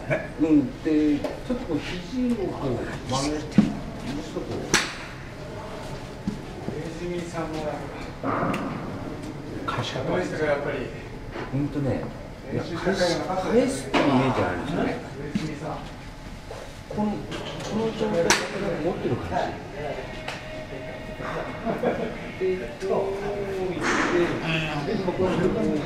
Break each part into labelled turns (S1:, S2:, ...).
S1: うん、で、ちょっとこう肘をこう曲げて、もうちょっとこ
S2: 江住さんも
S1: 貸し方
S2: この人がやっぱり
S1: いや返すっていうイメージあるんですよね。
S2: 江住さん
S1: この状態で持ってる感じ。で、こういって、僕はこ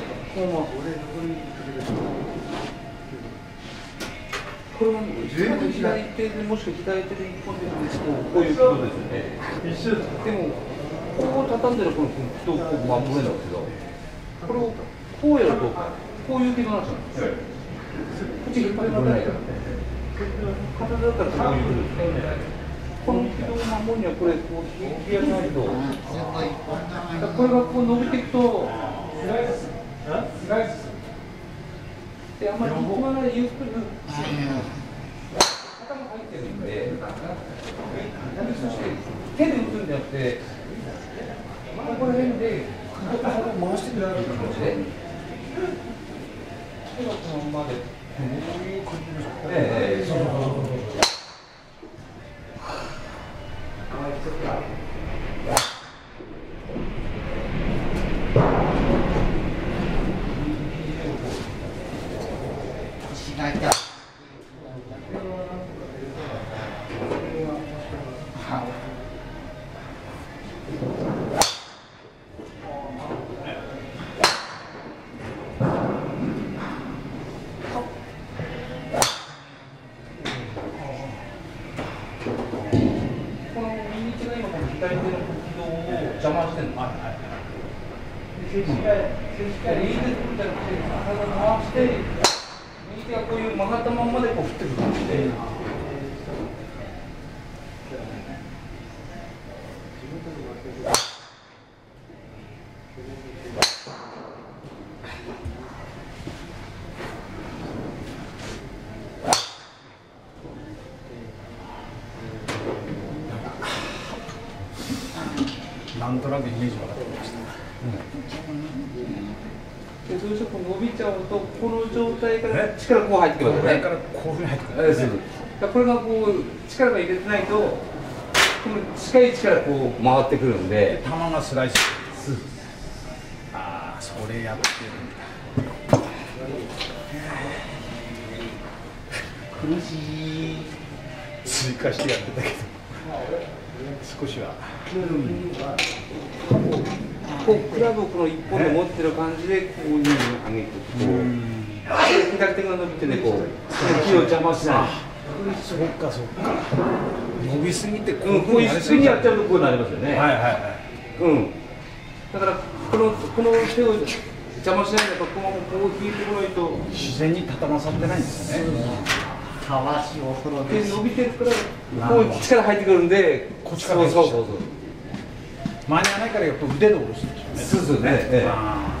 S1: れは左手でもしくは左手で一本でこういうことですよね。でもこう畳んでるこの人をこう守れるんですけど、これをこうやるとこういう軌道になっちゃうんですよ。こっち引っ張れないから。片手だったらこういうことですね。この軌道を守るにはこれこう引き上げないと、これがこう伸びていくとスライスであんまり力まないゆっくり頭入ってるんで、そして手で打つんじゃなくてここら辺で体を回してくれる感じで手がこのままでこういう感じでそう左手の軌道を邪魔してるの。静止画右手みたいな体を回して、右手がこういう曲がったままでこう振ってくる感じで。
S2: なんとなくイメージ分かってきました。
S1: でどうしても伸びちゃうとこの状態から力こう入ってくるわけね。
S2: からこういうふうに入ってくる。
S1: これがこう力が入れてないとこの近い力こう回ってくるんで。
S2: 球がスライス。ああ、それやってるんだ。
S1: 苦しい。
S2: 追加してやってたけど。少しは。
S1: こうクラブをこの一本で持ってる感じでこういうふうに上げて左手が伸びてねこう木を邪魔しない。
S2: そっかそっか。伸びすぎて
S1: こういうふうにやっちゃうとこうなりますよね。
S2: はいはいはい。
S1: だからこの手を邪魔しないでこのままこう引いてこないと
S2: 自然に畳まさってないんですよね。
S1: たわしお風呂で伸びてるからこう力入ってくるんで
S2: こっちからそう間に合わないからやっぱ腕で下ろすんでしょうね。
S1: そうですね。